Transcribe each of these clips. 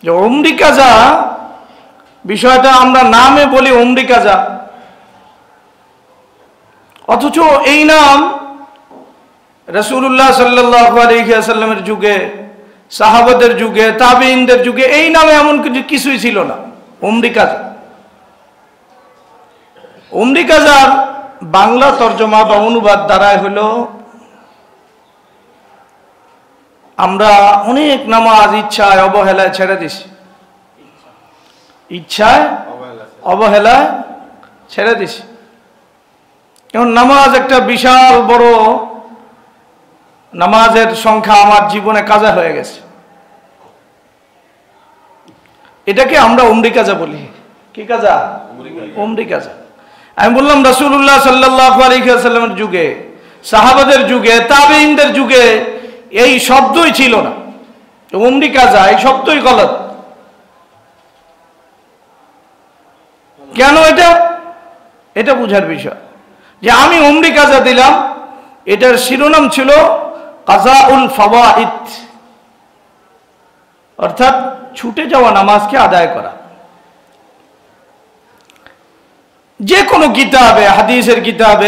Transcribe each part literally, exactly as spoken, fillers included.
যে উমরি কাজা বিষয়টা আমরা নামে বলি উমরি কাজা, অথচ এই নাম রাসূলুল্লাহ সাল্লাল্লাহু আলাইহি ওয়াসাল্লামের যুগে, সাহাবাদের যুগে, তাবেঈনদের যুগে এই নামে এমন কিছু কিছুই ছিল না। উমরি কাজা, উমরি কাজার বাংলা তর্জমা বা অনুবাদ দ্বারাই হলো আমরা অনেক নামাজ ইচ্ছায় অবহেলায় ছেড়ে দিছি, ইচ্ছায় অবহেলায় ছেড়ে দিছি। এখন নামাজ একটা বিশাল বড়, নামাজের সংখ্যা আমার জীবনে কাজা হয়ে গেছে, এটাকে আমরা উমরি কাজা বলি। কি কাজা? উমরি কাজা। আমি বললাম রাসূলুল্লাহ সাল্লাল্লাহু আলাইহি ওয়াসাল্লামের যুগে, সাহাবাদের যুগে, তাবেঈনদের যুগে এই শব্দই ছিল না। উমরি কাজা এই শব্দই গলত। কেন এটা? এটা বুঝার বিষয় যে আমি উমরি কাজা দিলাম, এটার শিরোনাম ছিল কাজাউল ফাওয়াইদ, অর্থাৎ ছুটে যাওয়া নামাজকে আদায় করা। যে কোনো কিতাবে, হাদিসের কিতাবে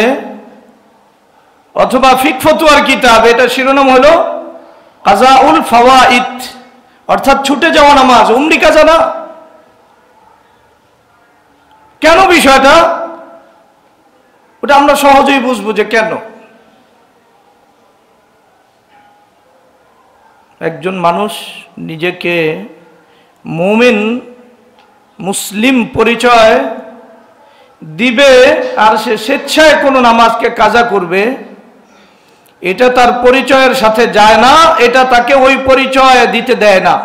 অথবা ফিকহ ফতোয়ার কিতাবে এটা শিরোনাম হলো কাজাউল ফাওয়াইদ, অর্থাৎ ছুটে যাওয়া নামাজ, উমরি কাজা না। কেন বিষয়টা? ওটা আমরা সহজেই বুঝবো যে কেন। একজন মানুষ নিজেকে মুমিন মুসলিম পরিচয় দিবে আর সে স্বেচ্ছায় কোনো নামাজকে কাজা করবে, এটা তার পরিচয়ের সাথে যায় না, এটা তাকে ওই পরিচয় দিতে দেয় না।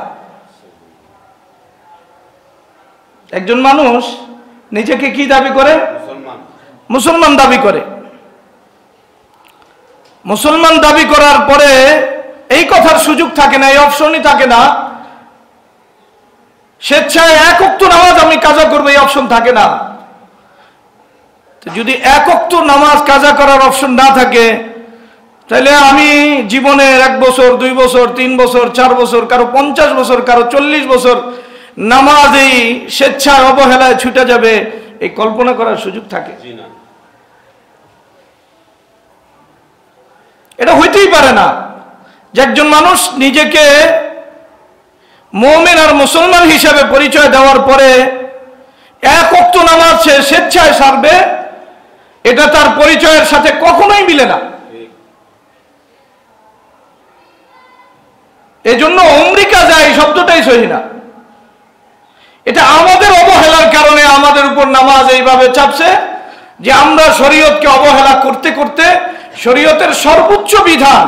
একজন মানুষ নিজেকে কি দাবি করে? মুসলমান দাবি করে। মুসলমান দাবি করার পরে এই কথার সুযোগ থাকে না, এই অপশনই থাকে না, স্বেচ্ছায় এক ওয়াক্ত নামাজ আমি কাজা করবো এই অপশন থাকে না। তো যদি এক ওয়াক্ত নামাজ কাজা করার অপশন না থাকে, তাহলে আমি জীবনের এক বছর, দুই বছর, তিন বছর, চার বছর, কারো পঞ্চাশ বছর, কারো চল্লিশ বছর নামাজ এই স্বেচ্ছায় অবহেলায় ছুটে যাবে, এই কল্পনা করার সুযোগ থাকে? এটা হইতেই পারে না যে একজন মানুষ নিজেকে মুমিন আর মুসলমান হিসাবে পরিচয় দেওয়ার পরে এক ওয়াক্ত নামাজ সে স্বেচ্ছায় সারবে, এটা তার পরিচয়ের সাথে কখনোই মিলে না। এজন্য উমরি কাজা এই শব্দটাই সহি না। এটা আমাদের অবহেলার কারণে আমাদের উপর নামাজ এইভাবে চাপছে যে আমরা শরীয়তকে অবহেলা করতে করতে শরীয়তের সর্বোচ্চ বিধান,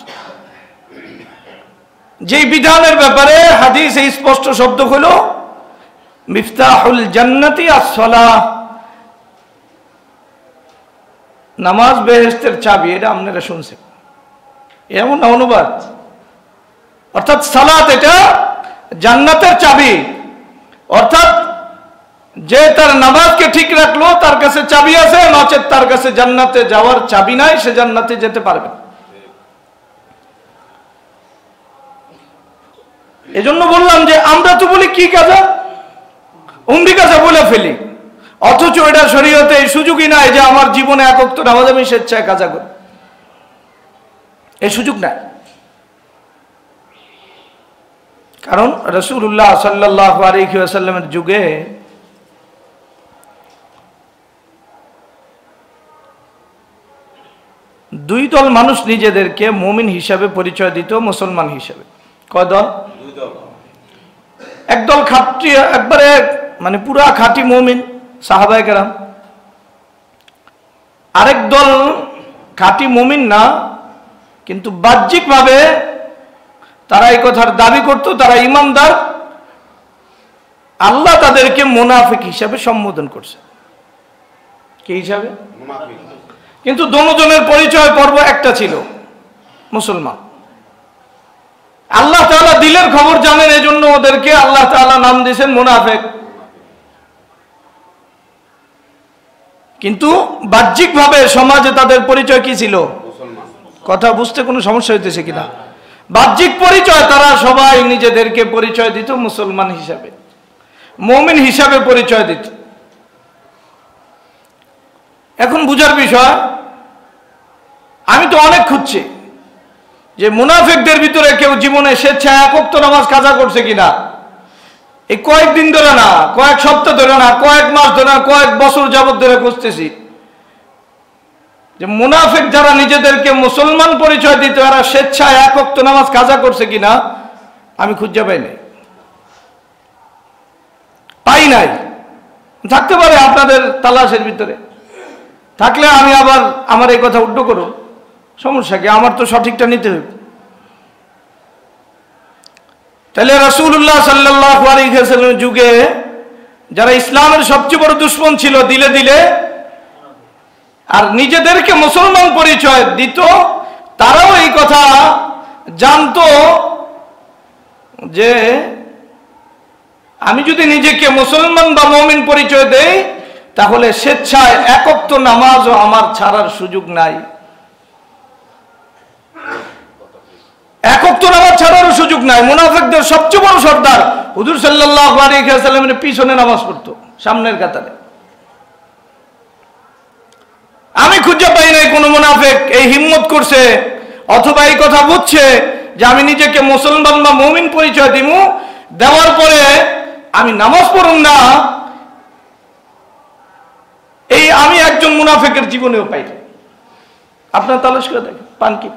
যেই বিধানের ব্যাপারে হাদিসে স্পষ্ট শব্দ হলো মিফতাহুল জান্নাতি আস-সালাহ, নামাজ বেহেশতের চাবি, এটা আপনারা শুনছেন, এমন অনুবাদ। অর্থাৎ সালাত এটা জান্নাতের চাবি, অর্থাৎ যে তার নামাজকে ঠিক রাখলো তার কাছে চাবি আছে, নচেত তার কাছে জান্নাতে যাওয়ার চাবি নাই, সে জান্নাতে যেতে পারবে। এজন্য বললাম যে আমরা তো বলি কি কাজা, উমরি কাজা বলে ফেলি, অথচ এটা শরীয়তে এই সুযোগই নাই যে আমার জীবনে এক ওয়াক্ত নামাজ আমি স্বেচ্ছায় কাজা করি, এই সুযোগ নাই। কারণ রাসূলুল্লাহ সাল্লাল্লাহু আলাইহি ওয়াসাল্লামের যুগে দুই দল মানুষ নিজেদেরকে মুমিন হিসাবে পরিচয় দিত, মুসলমান হিসাবে। কয় দল? দুই দল। একদল খাঁটি, একবারে মানে পুরা খাঁটি মুমিন সাহাবায়ে কেরাম। আরেক দল খাঁটি মুমিন না, কিন্তু বাহ্যিকভাবে তারা এই কথার দাবি করত তারা ইমানদার, আল্লাহ তাদেরকে মুনাফিক হিসাবে সম্বোধন করছে। কি হিসাবে? মুনাফিক। কিন্তু দুজনের পরিচয় পর্ব একটা ছিল, মুসলমান। আল্লাহ তাআলা দিলের খবর জানেন, এজন্য ওদেরকে আল্লাহ তাআলা নাম দিয়েছেন মুনাফিক। কিন্তু বাহ্যিকভাবে সমাজে তাদের পরিচয় কি ছিল? মুসলমান। কথা বুঝতে কোনো সমস্যা হইতেছে কিনা? বাহ্যিক পরিচয় তারা সবাই নিজেদেরকে পরিচয় দিত মুসলমান হিসাবে, মুমিন হিসাবে পরিচয় দিত। এখন বুঝার বিষয়, আমি তো অনেক খুঁজছি যে মুনাফিকদের ভিতরে কেউ জীবনে স্বেচ্ছায় এক ওয়াক্ত নামাজ কাজা করছে কিনা। এই কয়েকদিন ধরে না, কয়েক সপ্তাহ ধরে না, কয়েক মাস ধরে না, কয়েক বছর যাবত ধরে খুঁজতেছি যে মুনাফিক যারা নিজেদেরকে মুসলমান পরিচয় দিত এরা স্বেচ্ছায় এক ওয়াক্ত নামাজ কাজা করছে কিনা আমি খুঁজে পাই নাই, পাই নাই। থাকতে পারে আপনাদের তালাশের ভিতরে, থাকলে আমি আবার আমার এই কথা উল্টো করুন, সমস্যা কি? আমার তো সঠিকটা নিতে হবে। তাহলে রাসূলুল্লাহ সাল্লাল্লাহু আলাইহি ওয়াসাল্লামের যুগে যারা ইসলামের সবচেয়ে বড় দুশমন ছিল দিলে দিলে, আর নিজেদেরকে মুসলমান পরিচয় দিত, তারাও এই কথা জানতো যে আমি যদি নিজেকে মুসলমান বা মুমিন পরিচয় দেই তাহলে স্বেচ্ছায় এক ওয়াক্ত নামাজও আমার ছাড়ার সুযোগ নাই, এক ওয়াক্ত নামাজ ছাড়ারও সুযোগ নাই। মুনাফিকদের সবচেয়ে বড় সর্দার হুজুর সাল্লাল্লাহু আলাইহি ওয়াসাল্লামের পিছনে নামাজ পড়তো, সামনের কাতারে। আমি খুঁজে পাই নাই কোন মুনাফিক এই হিম্মত করছে অথবা এই কথা বুঝছে যে আমি নিজেকে মুসলমান বা মুমিন পরিচয় দিব, দেওয়ার পরে আমি নামাজ পড়ুন না, এই আমি একজন মুনাফিকের জীবনেও পাই। আপনার তালাশ করে দেখেন, পান কি?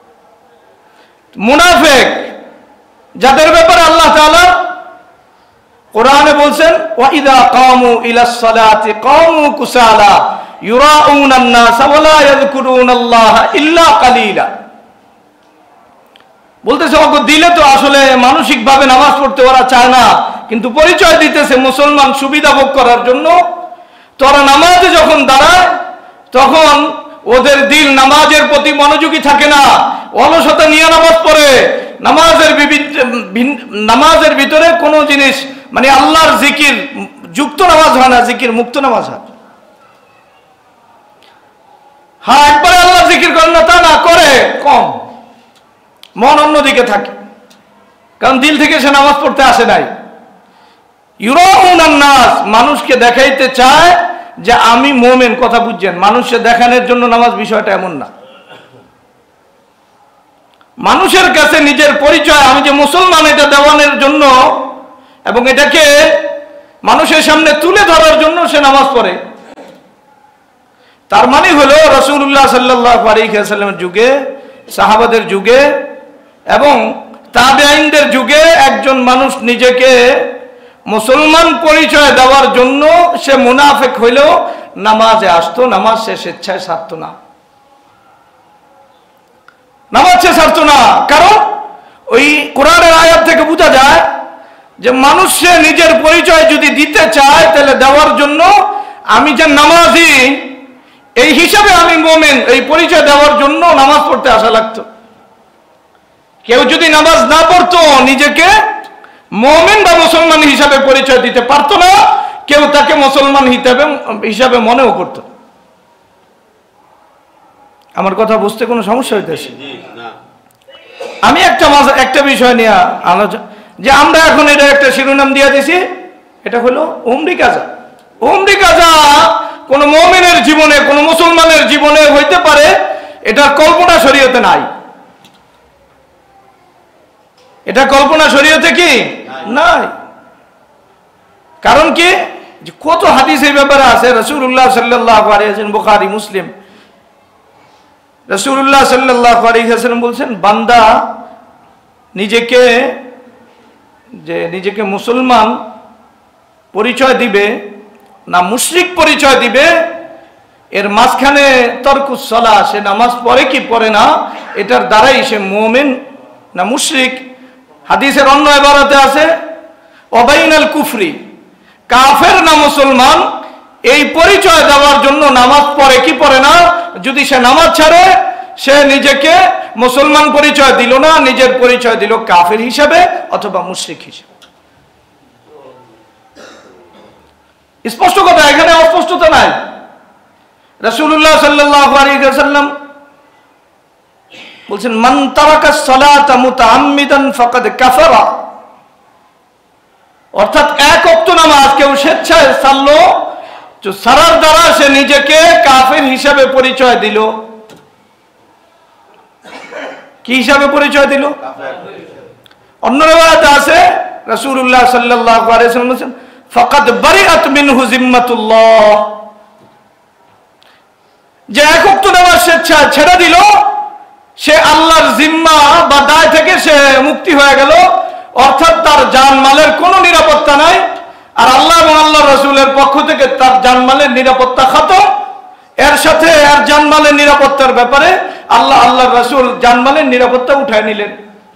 মুনাফিক যাদের ব্যাপারে আল্লাহ তাআলা কোরআনে বলছেন ওয়াইদা কামু ইলাস সালাতি কামু কুসালা ইউরাউনান নাস ওয়া লা ইয়াযকুরুনাল্লাহা ইল্লা কালিলা। বলতেছে ওগো দিলে তো আসলে মানসিকভাবে নামাজ পড়তে ওরা চায় না, কিন্তু পরিচয় দিতেছে মুসলমান সুবিধা ভোগ করার জন্য। তো ওরা নামাজে যখন দাঁড়ায় তখন ওদের দিল নামাজের প্রতি মনোযোগী থাকে না, অলসতা নিয়ে নামাজ পড়ে। নামাজের নামাজের ভিতরে কোনো জিনিস মানে আল্লাহর জিকির যুক্ত নামাজ হয় না, জিকির মুক্ত নামাজ হয়। হ্যাঁ, একবারে আল্লাহ জিকির করেন না তা না, করে কম, মন অন্যদিকে থাকে, কারণ দিল থেকে সে নামাজ পড়তে আসে নাই। ইউরাউনান নাস, মানুষকে দেখাইতে চায় যে আমি মুমিন। কথা বুঝছেন? মানুষকে দেখানোর জন্য নামাজ বিষয়টা এমন না। মানুষের কাছে নিজের পরিচয় আমি যে মুসলমান এটা দেওয়ানোর জন্য এবং এটাকে মানুষের সামনে তুলে ধরার জন্য সে নামাজ পড়ে। তার মানে হলো রাসূলুল্লাহ সাল্লাল্লাহু আলাইহি ওয়াসাল্লামের যুগে, সাহাবাদের যুগে এবং তাবেঈনদের যুগে একজন মানুষ নিজেকে মুসলমান পরিচয় দেওয়ার জন্য সে মুনাফিক হইলেও নামাজে আসতো, নামাজ সে স্বেচ্ছায় ছাড়তো না, নামাজ সে ছাড়তো না। কারণ ওই কোরআনের আয়াত থেকে বোঝা যায় যে মানুষ সে নিজের পরিচয় যদি দিতে চায় তাহলে দেওয়ার জন্য আমি যে নামাজি এই হিসাবে আমি মুমিন এই পরিচয় দেওয়ার জন্য নামাজ পড়তে আসা লাগতো। কেউ যদি নামাজ না পড়তো নিজেকে মুমিন বা মুসলমান হিসাবে পরিচয় দিতে পারতো না, কেউ তাকে মুসলমান হিসাবে হিসাবে মনেও করত। আমার কথা বুঝতে কোনো সমস্যা হইতেছে? আমি একটা একটা বিষয় নিয়ে আলোচনা, যে আমরা এখন এটা একটা শিরোনাম দিয়ে দিছি, এটা হলো উমরি কাজা। উমরি কাজা কোন মুমিনের জীবনে, কোন মুসলমানের জীবনে হইতে পারে, এটা কল্পনা শরীয়তে নাই। এটা কল্পনা শরীয়তে কি নাই। কারণ কি, যে কত হাদিস এই ব্যাপারে আছে। রাসূলুল্লাহ সাল্লাল্লাহু আলাইহি ওয়াসাল্লাম, বুখারী মুসলিম, রাসূলুল্লাহ সাল্লাল্লাহু আলাইহি ওয়াসাল্লাম বলছেন বান্দা নিজেকে যে নিজেকে মুসলমান পরিচয় দিবে না মুশরিক পরিচয় দিবে, এর মাঝখানে তরকুস সালাহ, সে নামাজ পড়ে কি পড়ে না, এটার দ্বারাই সে মুমিন না মুশরিক। হাদিসের অন্য ইবারতে আছে ওয়াবাইনাল কুফরি, কাফের না মুসলমান, এই পরিচয় দেওয়ার জন্য নামাজ পড়ে কি পড়ে না। যদি সে নামাজ ছাড়ে সে নিজেকে মুসলমান পরিচয় দিল না, নিজের পরিচয় দিল কাফের হিসাবে অথবা মুশরিক হিসাবে। স্পষ্ট কথা, এখানে অস্পষ্টতা নাই। রাসূলুল্লাহ সাল্লাল্লাহু আলাইহি ওয়াসাল্লাম বলছেন মান তারাকা সালাতা মুতাআম্মিদান ফাকাদ কাফারা, অর্থাৎ এক ওয়াক্ত নামাজ কেউ স্বেচ্ছায় ছাড়লো, তো সারার দ্বারা সে নিজেকে কাফের হিসাবে পরিচয় দিল। কি হিসাবে পরিচয় দিল? অন্য রিওয়ায়াতে আছে রাসূলুল্লাহ সাল্লাল্লাহু আলাইহি ওয়াসাল্লাম বলেছেন ফাকাদ বারিআত মিনহু জিম্মাতুল্লাহ, যে এক ওয়াক্ত নামাজ স্বেচ্ছায় ছেড়ে দিল সে আল্লাহর জিম্মা বা দায় থেকে সে মুক্তি হয়ে গেল, অর্থাৎ তার জানমালের কোনো নিরাপত্তা নাই, আর আল্লাহ এবং আল্লাহর রাসূলের পক্ষ থেকে তার জানমালের নিরাপত্তা খতম। এর সাথে এর জানমালের নিরাপত্তার ব্যাপারে আল্লাহ আল্লাহর রাসূল জানমালের নিরাপত্তা উঠায় নিলেন।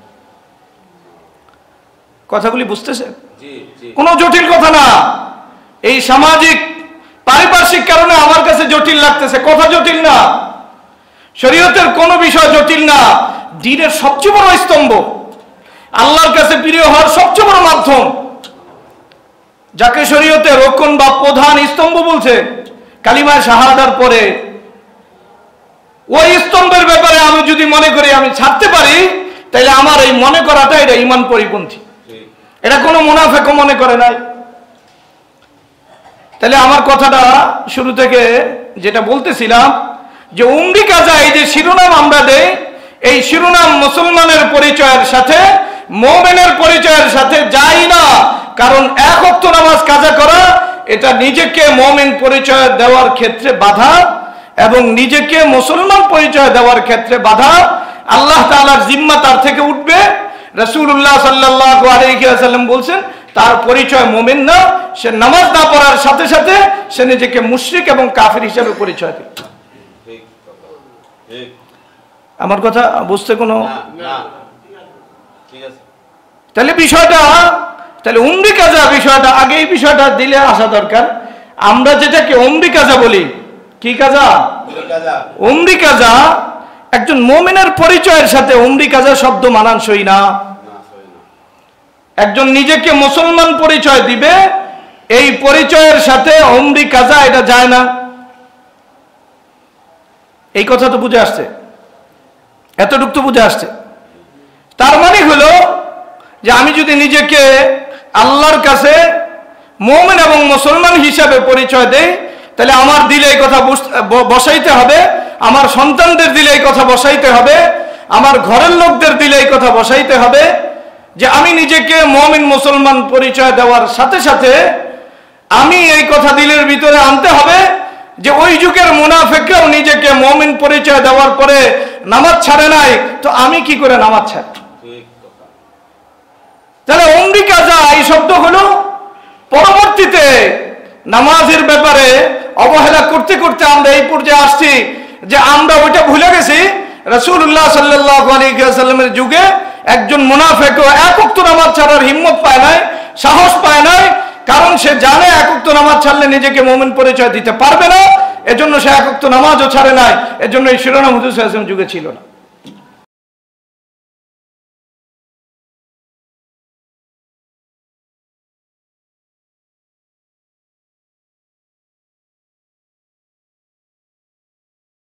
কথাগুলি বুঝতেছে? কোনো জটিল কথা না। এই সামাজিক পারিপার্শ্বিক কারণে আমার কাছে জটিল লাগতেছে, কথা জটিল না। শরীয়তের কোনো বিষয় জটিল না। দ্বীনের সবচেয়ে বড় স্তম্ভ, আল্লাহর কাছে প্রিয় হওয়ার সবচেয়ে বড় মাধ্যম, যাকে শরীয়তে রক্ষণ বা প্রধান স্তম্ভ বলছে, কালিমা শাহাদার পরে ওই স্তম্ভের ব্যাপারে আমি যদি মনে করি আমি ছাড়তে পারি, তাহলে আমার এই মনে করাটা এটা ঈমান পরিপন্থী। এটা কোনো মুনাফিকও মনে করে নাই। তাহলে আমার কথাটা শুরু থেকে যেটা বলতেছিলাম যে উমরি কাজা, এই যে শিরোনাম আমরা দেই, এই শিরোনাম মুসলমানের পরিচয়ের সাথে মুমিনের পরিচয়ের সাথে যায় না। কারণ এক ওয়াক্ত নামাজ কাজা করা এটা নিজেকে মুমিন পরিচয় দেওয়ার ক্ষেত্রে বাধা, এবং নিজেকে মুসলমান পরিচয় দেওয়ার ক্ষেত্রে বাধা। আল্লাহ তাআলার জিম্মা তার থেকে উঠবে। রাসূলুল্লাহ সাল্লাল্লাহু আলাইহি ওয়াসাল্লাম বলছেন তার পরিচয় মুমিন না, সে নামাজ না পড়ার সাথে সাথে সে নিজেকে মুশরিক এবং কাফির হিসেবে পরিচয় দেয়। আমার কথা বুঝতে কোনো? তাহলে বিষয়টা, তাহলে উমরি কাজা বিষয়টা আগে এই বিষয়টা দিলে আসা দরকার। আমরা যেটাকে উমরি কাজা বলি, কি কাজা? উমরি কাজা একজন মুমিনের পরিচয়ের সাথে উমরি কাজা শব্দ মানানসই না। একজন নিজেকে মুসলমান পরিচয় দিবে, এই পরিচয়ের সাথে উমরি কাজা এটা যায় না। এই কথা তো বুঝে আসছে, এতটুক তো বুঝে আসছে। তার মানে হলো যে আমি যদি নিজেকে আল্লাহর কাছে মুমিন এবং মুসলমান হিসাবে পরিচয় দেই, তাহলে আমার দিলে এই কথা বসাইতে হবে, আমার সন্তানদের দিলে এই কথা বসাইতে হবে, আমার ঘরের লোকদের দিলে এই কথা বসাইতে হবে যে আমি নিজেকে মুমিন মুসলমান পরিচয় দেওয়ার সাথে সাথে আমি এই কথা দিলের ভিতরে আনতে হবে যে ওই যুগের মুনাফিকরাও নিজেকে মুমিন পরিচয় দেওয়ার পরে নামাজ ছাড়ে নাই, তো আমি কি করে নামাজ ছাড়ি? তাহলে উমরি কাজা এই শব্দ হলো পরবর্তীতে নামাজের ব্যাপারে অবহেলা করতে করতে আমরা এই পর্যায়ে আসছি যে আমরা ওইটা ভুলে গেছি। রাসূলুল্লাহ সাল্লাল্লাহু আলাইহি ওয়াসাল্লামের যুগে একজন মুনাফিকও এক ওয়াক্ত নামাজ ছাড়ার হিম্মত পায় নাই, সাহস পায় নাই, কারণ সে জানে এক ওয়াক্ত নামাজ ছাড়লে নিজেকে মুমিন পরিচয় দিতে পারবে না, এজন্য সে এক ওয়াক্ত নামাজও ছাড়ে নাই। এজন্য এই শিরোনাম হুজুর সাল্লাল্লাহু আলাইহি ওয়াসাল্লামের যুগে ছিল না।